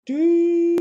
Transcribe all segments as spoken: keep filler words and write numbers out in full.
Tu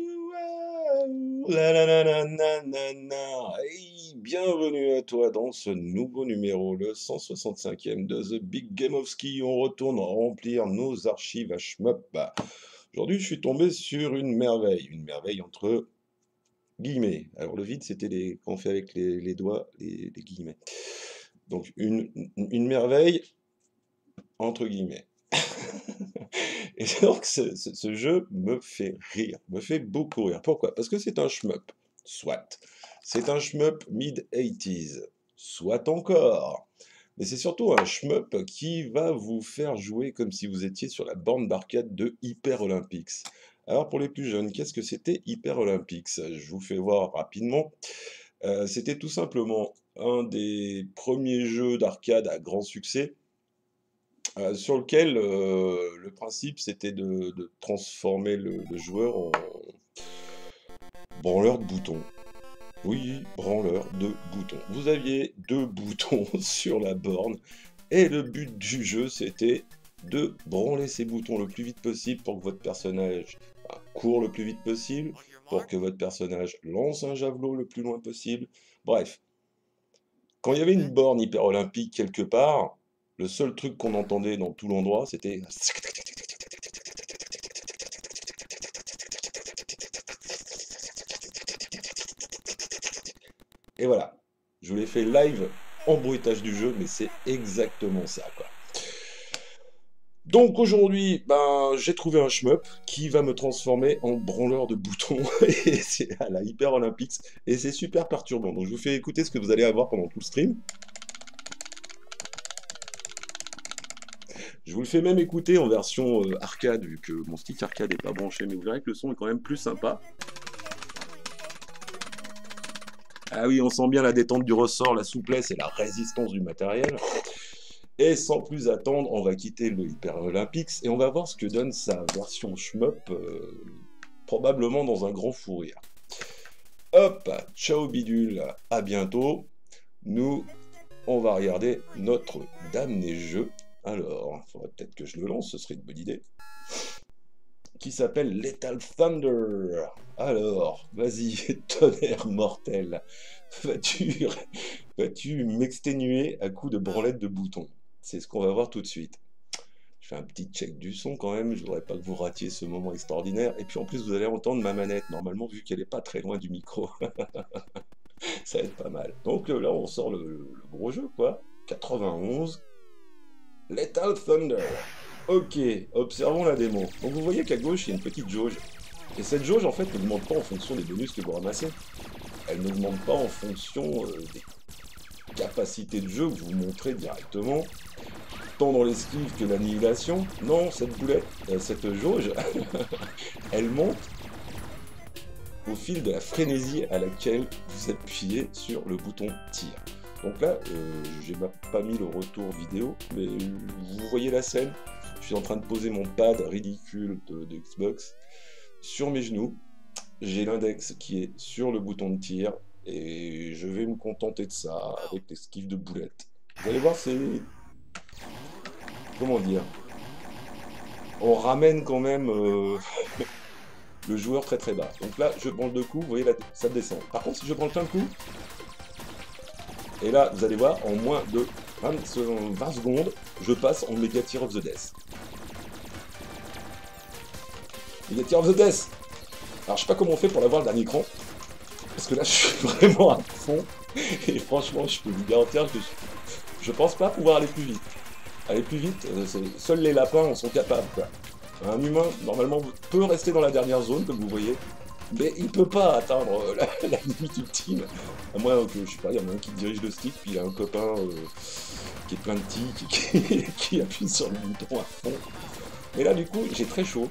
la la la la na na na. Hey, bienvenue à toi dans ce nouveau numéro, le cent soixante-cinquième de The Big Game of Ski. On retourne remplir nos archives à shmup. Aujourd'hui, je suis tombé sur une merveille, une merveille entre guillemets. Alors le vide, c'était les quand on fait avec les, les doigts, les, les guillemets. Donc une, une merveille entre guillemets. Et donc ce, ce- ce jeu me fait rire, me fait beaucoup rire. Pourquoi? Parce que c'est un shmup, soit. C'est un shmup mid-eighties, soit encore. Mais c'est surtout un shmup qui va vous faire jouer comme si vous étiez sur la borne d'arcade de Hyper Olympics. Alors pour les plus jeunes, qu'est-ce que c'était Hyper Olympics? Je vous fais voir rapidement. Euh, c'était tout simplement un des premiers jeux d'arcade à grand succès euh, sur lequel euh, le principe c'était de, de transformer le, le joueur en branleur de boutons. Oui, branleur de boutons. Vous aviez deux boutons sur la borne et le but du jeu c'était de branler ces boutons le plus vite possible pour que votre personnage bah, court le plus vite possible, pour que votre personnage lance un javelot le plus loin possible. Bref, quand il y avait une borne hyper olympique quelque part, le seul truc qu'on entendait dans tout l'endroit, c'était... Et voilà, je vous l'ai fait live en bruitage du jeu, mais c'est exactement ça, quoi. Donc aujourd'hui, ben, j'ai trouvé un shmup qui va me transformer en branleur de boutons, et c'est à la Hyper Olympics, et c'est super perturbant. Donc je vous fais écouter ce que vous allez avoir pendant tout le stream. Je vous le fais même écouter en version euh, arcade, vu que mon stick arcade n'est pas branché, mais vous verrez que le son est quand même plus sympa. Ah oui, on sent bien la détente du ressort, la souplesse et la résistance du matériel. Et sans plus attendre, on va quitter le Hyper Olympics et on va voir ce que donne sa version shmup, euh, probablement dans un grand fou rire. Hop, ciao bidule, à bientôt. Nous, on va regarder notre Dame des Jeux. Alors, il faudrait peut-être que je le lance, ce serait une bonne idée. Qui s'appelle Lethal Thunder. Alors, vas-y, tonnerre mortel. Vas-tu vas-tu m'exténuer à coups de branlette de boutons? C'est ce qu'on va voir tout de suite. Je fais un petit check du son quand même, je voudrais pas que vous ratiez ce moment extraordinaire. Et puis en plus, vous allez entendre ma manette, normalement, vu qu'elle est pas très loin du micro. Ça va être pas mal. Donc euh, là, on sort le, le gros jeu, quoi. quatre-vingt-onze. Lethal Thunder. Ok, observons la démo. Donc vous voyez qu'à gauche, il y a une petite jauge. Et cette jauge, en fait, n'augmente pas en fonction des bonus que vous ramassez. Elle n'augmente pas en fonction euh, des capacités de jeu que vous montrez directement, tant dans l'esquive que l'annihilation. Non, cette boulette, euh, cette jauge, elle monte au fil de la frénésie à laquelle vous appuyez sur le bouton tir. Donc là, euh, j'ai pas mis le retour vidéo, mais vous voyez la scène. Je suis en train de poser mon pad ridicule de, de Xbox sur mes genoux. J'ai l'index qui est sur le bouton de tir et je vais me contenter de ça avec l'esquive de boulette. Vous allez voir, c'est... Comment dire? On ramène quand même euh, le joueur très très bas. Donc là, je branle deux coups, vous voyez, là, ça descend. Par contre, si je branle plein de coups, et là, vous allez voir, en moins de vingt secondes, je passe en Mega Tear of the Death. Mega Tear of the Death. Alors, je sais pas comment on fait pour l'avoir le dernier écran, parce que là, je suis vraiment à fond, et franchement, je peux vous garantir que je, je pense pas pouvoir aller plus vite. Aller plus vite, euh, seuls les lapins en sont capables, quoi. Un humain, normalement, peut rester dans la dernière zone, comme vous voyez, mais il peut pas atteindre euh, la, la limite ultime. À moins que, je sais pas, il y en a un qui dirige le stick, puis il y a un copain euh, qui est plein de tics, qui, qui appuie sur le bouton à fond. Et là, du coup, j'ai très chaud.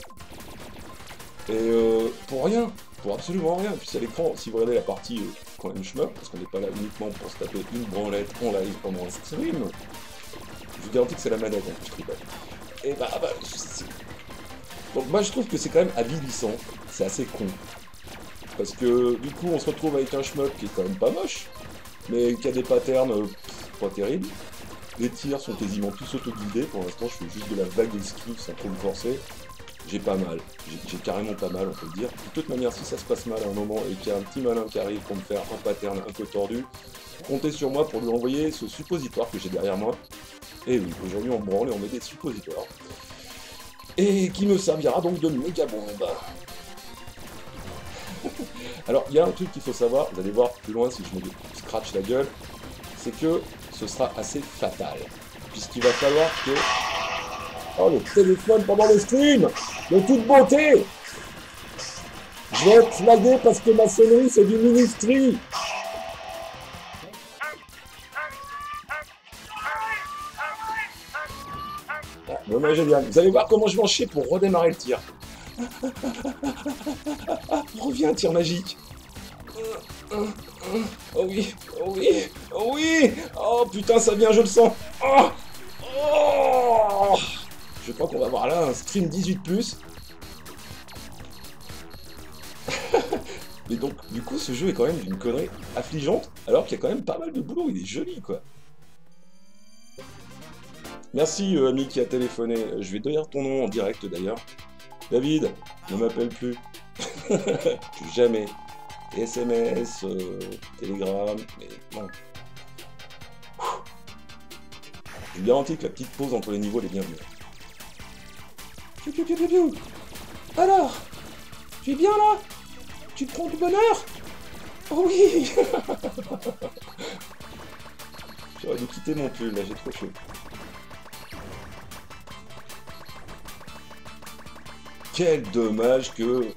Et euh, pour rien, pour absolument rien. Puis à l'écran, si vous regardez la partie euh, quand même shmup, parce qu'on n'est pas là uniquement pour se taper une branlette en live pendant un stream, je vous garantis que c'est la manette, hein, je rigole. Et bah, bah c'est... Donc moi je trouve que c'est quand même avilissant, c'est assez con. Parce que du coup on se retrouve avec un shmup qui est quand même pas moche, mais qui a des patterns euh, pas terribles. Les tirs sont quasiment tous autoguidés, pour l'instant je fais juste de la vague esquive sans trop me forcer. j'ai pas mal. J'ai carrément pas mal, on peut le dire. De toute manière, si ça se passe mal à un moment et qu'il y a un petit malin qui arrive pour me faire un pattern un peu tordu, comptez sur moi pour lui envoyer ce suppositoire que j'ai derrière moi. Et oui, aujourd'hui on branle et on met des suppositoires. Et qui me servira donc de méga bombe. Alors, il y a un truc qu'il faut savoir, vous allez voir plus loin si je me scratch la gueule, c'est que ce sera assez fatal. Puisqu'il va falloir que... Oh, le téléphone pendant le stream de toute beauté. Je vais être flagué parce que ma sonnerie, c'est du ministry. Ah, dommage, génial. Vous allez voir comment je vais en chier pour redémarrer le tir. Reviens, tir magique. Oh oui, oh oui, oh oui. Oh putain, ça vient, je le sens. Oh, oh. Je crois qu'on va avoir là un stream dix-huit plus. Mais donc, du coup, ce jeu est quand même d'une connerie affligeante, alors qu'il y a quand même pas mal de boulot, il est joli, quoi. Merci, euh, ami qui a téléphoné. Je vais donner ton nom en direct, d'ailleurs. David, ne m'appelle plus. Jamais. S M S, euh, Telegram, mais non. Je vous garantis que la petite pause entre les niveaux, elle est bienvenue. Piu, piu, piu, piu, piu. Alors, tu es bien là? Tu prends du bonheur? Oh oui. J'aurais dû quitter mon pull, là, j'ai trop chaud. Quel dommage que...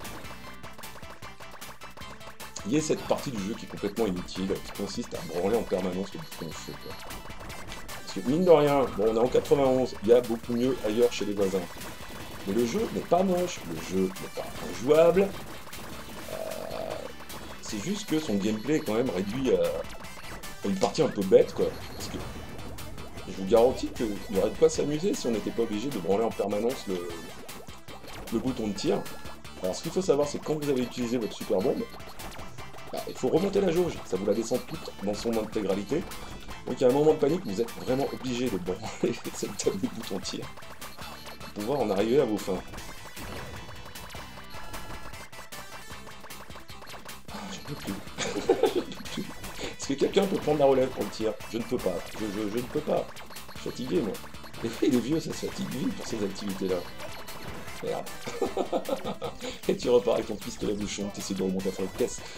il y ait cette partie du jeu qui est complètement inutile, qui consiste à branler en permanence le bouton feu, quoi. Parce que, mine de rien, bon, on est en quatre-vingt-onze, il y a beaucoup mieux ailleurs chez les voisins. Mais le jeu n'est pas moche, le jeu n'est pas injouable. Euh, c'est juste que son gameplay est quand même réduit à une partie un peu bête, quoi. Parce que je vous garantis qu'il n'y aurait de quoi s'amuser si on n'était pas obligé de branler en permanence le, le bouton de tir. Alors ce qu'il faut savoir, c'est que quand vous avez utilisé votre super bombe, bah, il faut remonter la jauge, ça vous la descend toute dans son intégralité. Donc il y a un moment de panique, vous êtes vraiment obligé de branler cette table de bouton de tir pour pouvoir en arriver à vos fins. Ah, j'en peux plus. J'en peux plus. Est-ce que quelqu'un peut prendre la relève pour le tir? Je ne peux pas. Je, je, je ne peux pas. Je suis fatigué, moi. Les fois, il est vieux, ça se fatigue vite pour ces activités-là. Merde. Et tu repars avec ton pistolet bouchon, tu essaies de remonter à fond les caisses.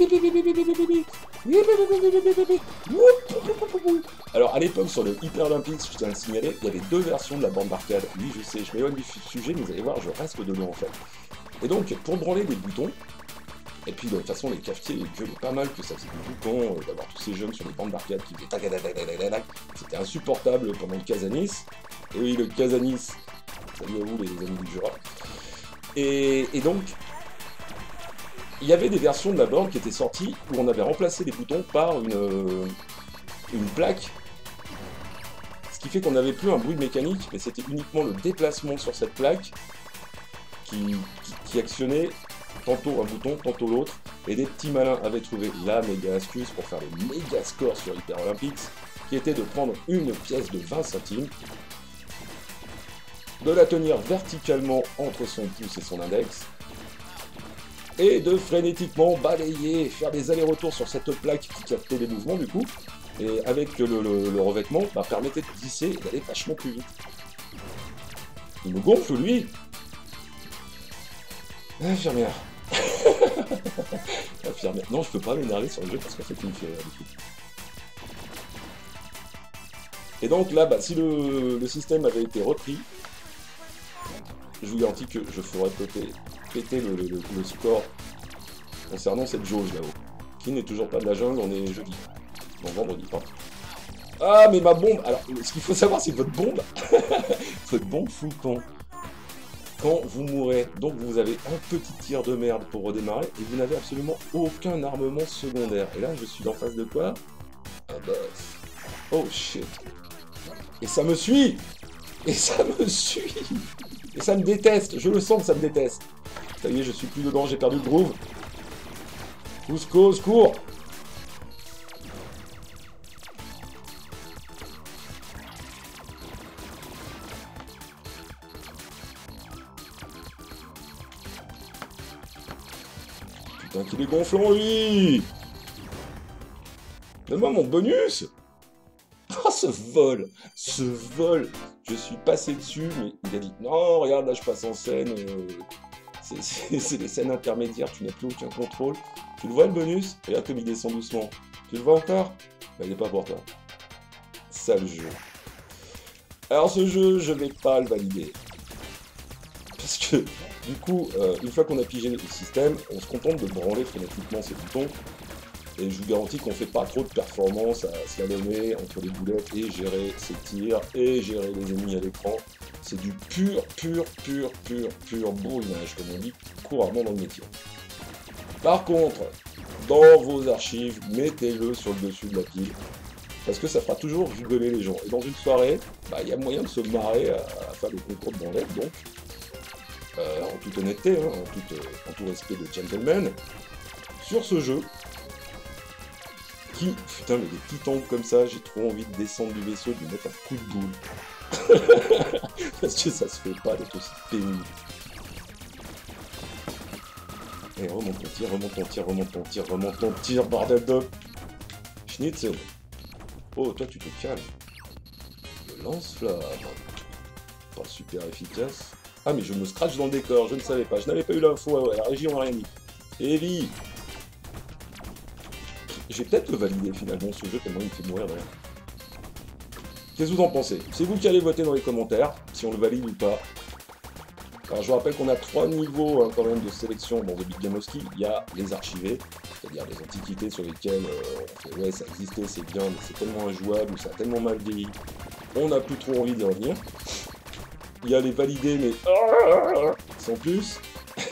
Alors à l'époque sur le Hyper Olympics, je tiens à le signaler, il y avait deux versions de la bande d'arcade. Oui je sais, je m'éloigne du sujet, mais vous allez voir, je reste dedans en fait. Et donc pour branler les boutons, et puis de toute façon les cafetiers ils gueulaient pas mal que ça faisait du bouton, euh, d'avoir tous ces jeunes sur les bandes d'arcade qui faisaient tac, c'était insupportable pendant le Casanis. Et oui le Casanis. Salut à vous les amis du Jura. Et, et donc, il y avait des versions de la borne qui étaient sorties où on avait remplacé les boutons par une, euh, une plaque. Ce qui fait qu'on n'avait plus un bruit mécanique, mais c'était uniquement le déplacement sur cette plaque qui, qui, qui actionnait tantôt un bouton, tantôt l'autre. Et des petits malins avaient trouvé la méga astuce pour faire le méga score sur Hyper Olympics, qui était de prendre une pièce de vingt centimes, de la tenir verticalement entre son pouce et son index, et de frénétiquement balayer, faire des allers-retours sur cette plaque qui captait les mouvements du coup, et avec le, le, le revêtement, bah, permettait de glisser et d'aller vachement plus vite. Il me gonfle lui. Infirmière. Infirmière. Non, je peux pas m'énerver sur le jeu parce qu'en fait il me fait rire du coup. Et donc là, bah, si le, le système avait été repris, je vous garantis que je ferais péter, péter le, le, le score concernant cette jauge là-haut. Qui n'est toujours pas de la jungle, on est jeudi. Non, vendredi, pardon. Ah, mais ma bombe. Alors, ce qu'il faut savoir, c'est que votre bombe, votre bombe fout le camp. Quand vous mourrez, donc vous avez un petit tir de merde pour redémarrer, et vous n'avez absolument aucun armement secondaire. Et là, je suis en face de quoi? Un boss. Oh shit. Et ça me suit. Et ça me suit. Et ça me déteste. Je le sens que ça me déteste. Ça y est, je suis plus dedans, j'ai perdu le groove. Cusco, au secours. Putain qu'il est gonflant lui. Donne-moi mon bonus. Oh ce vol. Ce vol. Je suis passé dessus, mais il a dit non, regarde, là je passe en scène. Euh, c'est des scènes intermédiaires, tu n'as plus aucun contrôle. Tu le vois le bonus? Regarde comme il descend doucement. Tu le vois encore? Bah il n'est pas pour toi. Ça le jeu. Alors ce jeu, je vais pas le valider. Parce que, du coup, euh, une fois qu'on a pigé le système, on se contente de branler frénétiquement ces boutons. Et je vous garantis qu'on fait pas trop de performance à slalomer entre les boulettes et gérer ses tirs et gérer les ennemis à l'écran. C'est du pur, pur, pur, pur, pur bourrinage, comme on dit couramment dans le métier. Par contre, dans vos archives, mettez-le sur le dessus de la pile. Parce que ça fera toujours rigoler les gens. Et dans une soirée, bah, y a moyen de se marrer à, à faire le concours de branlette, donc. Euh, en toute honnêteté, hein, en, tout, euh, en tout respect de gentleman, sur ce jeu, qui, putain, mais des petits angles comme ça, j'ai trop envie de descendre du vaisseau, de lui mettre un coup de boule. Parce que ça se fait pas d'être aussi pénible. Et remonte ton tir, remonte ton tir, remonte ton tir, remonte ton tir, bordel de... Schnitzel. Oh, toi, tu te calmes. Le lance-flamme. Pas super efficace. Ah, mais je me scratch dans le décor, je ne savais pas. Je n'avais pas eu l'info, ouais, la régie, on n'a rien dit. Heavy. J'ai peut-être le valider finalement ce jeu, tellement il me fait mourir de rien. Qu'est-ce que vous en pensez? C'est vous qui allez voter dans les commentaires, si on le valide ou pas. Alors je vous rappelle qu'on a trois niveaux hein, quand même de sélection dans The Big Game Oski. Il y a les archivés, c'est-à-dire les antiquités sur lesquelles euh, on fait, ouais ça existait, c'est bien, mais c'est tellement injouable, ou ça a tellement mal vieilli, on n'a plus trop envie d'y revenir. Il y a les validés, mais sans plus.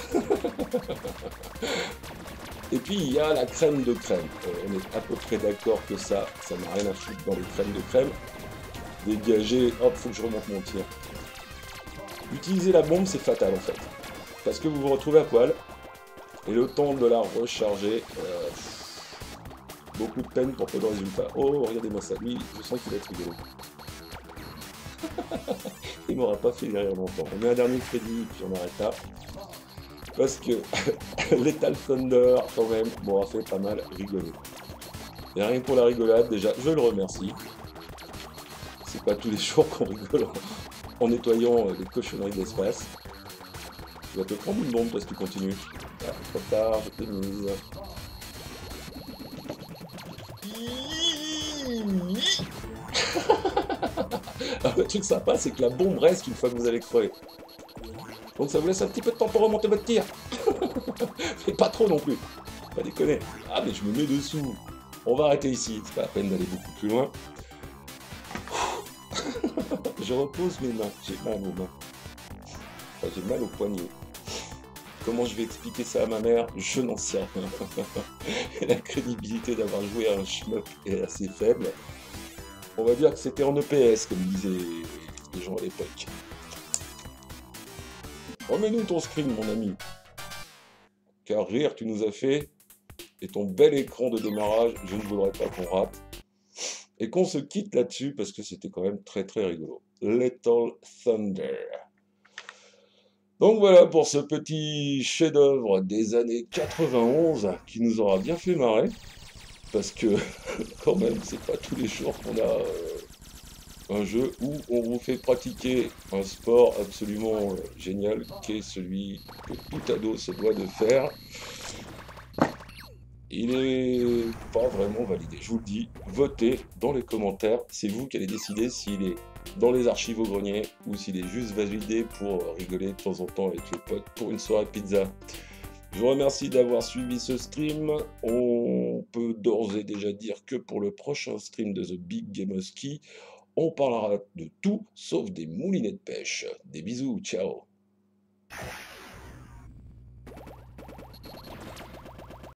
Et puis il y a la crème de crème. Euh, on est à peu près d'accord que ça, ça n'a rien à foutre dans les crèmes de crème. Dégager, hop, faut que je remonte mon tir. Utiliser la bombe, c'est fatal en fait. Parce que vous vous retrouvez à poil, et le temps de la recharger, euh, beaucoup de peine pour peu de résultats. Oh, regardez-moi ça, lui, je sens qu'il va être rigolo. Il m'aura pas fait rire longtemps. On met un dernier crédit, puis on arrête là. Parce que Lethal Thunder, quand même, m'aura fait pas mal rigoler. Et rien que pour la rigolade, déjà, je le remercie. C'est pas tous les jours qu'on rigole en, en nettoyant euh, les cochonneries de l'espace. Tu vas te prendre une bombe parce que tu continues. Ah, trop tard, je t'ai mise. Alors, le truc sympa, c'est que la bombe reste une fois que vous allez crever. Donc ça vous laisse un petit peu de temps pour remonter votre tir. Mais pas trop non plus. Pas déconner. Ah mais je me mets dessous. On va arrêter ici. C'est pas la peine d'aller beaucoup plus loin. Je repose mes mains. J'ai mal aux mains. Enfin, j'ai mal au poignet. Comment je vais expliquer ça à ma mère? Je n'en sais rien. La crédibilité d'avoir joué à un shmup est assez faible. On va dire que c'était en E P S, comme disaient les gens à l'époque. Remets-nous ton screen, mon ami. Car rire, tu nous as fait. Et ton bel écran de démarrage, je ne voudrais pas qu'on rate. Et qu'on se quitte là-dessus, parce que c'était quand même très très rigolo. Lethal Thunder. Donc voilà pour ce petit chef-d'œuvre des années quatre-vingt-onze, qui nous aura bien fait marrer. Parce que, quand même, c'est pas tous les jours qu'on a... Euh, un jeu où on vous fait pratiquer un sport absolument euh, génial, qui est celui que tout ado se doit de faire. Il n'est pas vraiment validé, je vous le dis. Votez dans les commentaires, c'est vous qui allez décider s'il est dans les archives au grenier ou s'il est juste validé pour rigoler de temps en temps avec les potes pour une soirée pizza. Je vous remercie d'avoir suivi ce stream. On peut d'ores et déjà dire que pour le prochain stream de The Big Game Oski, on parlera de tout sauf des moulinets de pêche. Des bisous, ciao.